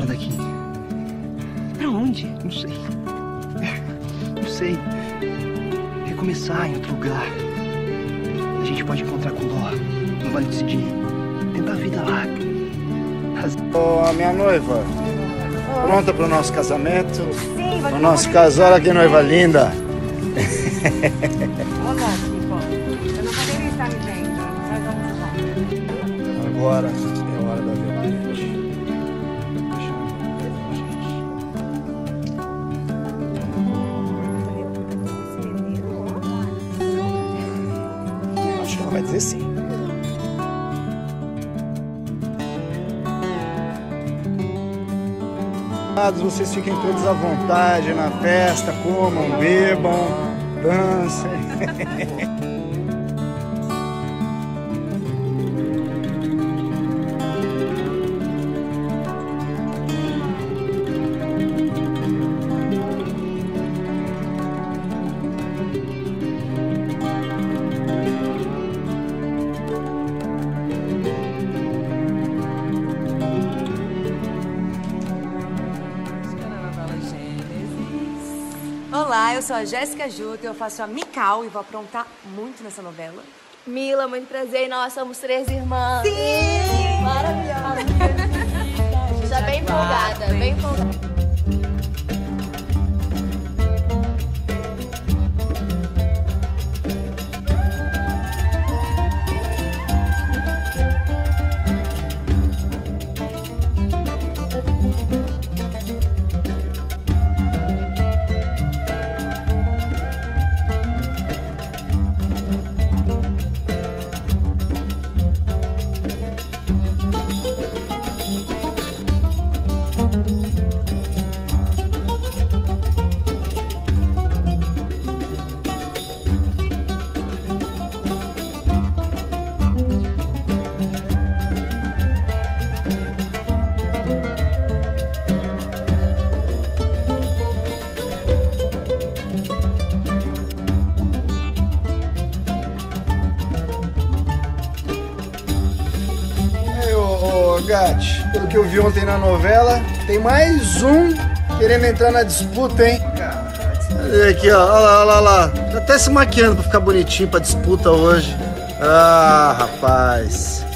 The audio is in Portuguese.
daqui. Pra onde? Não sei. Não sei. Recomeçar em outro lugar. A gente pode encontrar com Dó. No Vale do Sidney. Tentar a vida lá. Ô, minha noiva. Pronta pro nosso casamento? Sim, vai. O nosso casal, olha que noiva linda. Olá, Chico. Eu não poderia estar me vendo. Nós vamos lá. Agora é hora da verdade. Acho que ela vai dizer sim. Vocês fiquem todos à vontade na festa, comam, bebam, dancem. Olá, eu sou a Jéssica Juto, eu faço a Mikau e vou aprontar muito nessa novela. Mila, muito prazer, nós somos 3 irmãs. Sim! Maravilhosa. Já bem empolgada, bem empolgada. Gatti, pelo que eu vi ontem na novela, tem mais um querendo entrar na disputa, hein? Olha aqui, ó, olha lá. Tá até se maquiando pra ficar bonitinho pra disputa hoje. Ah, rapaz.